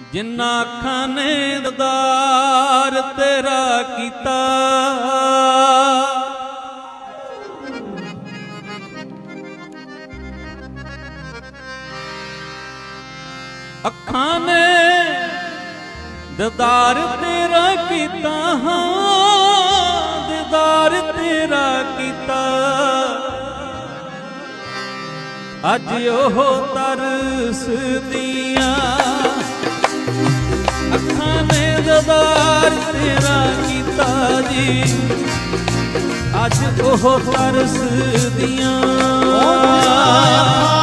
जिन्ना अखां ने दीदार तेरा कीता, अखां ने दीदार तेरा कीता, हाँ दीदार तेरा कीता। अज ओह तरस दिया अखां ने दीदार तेरा कीता जी, अज ओह तरस दिया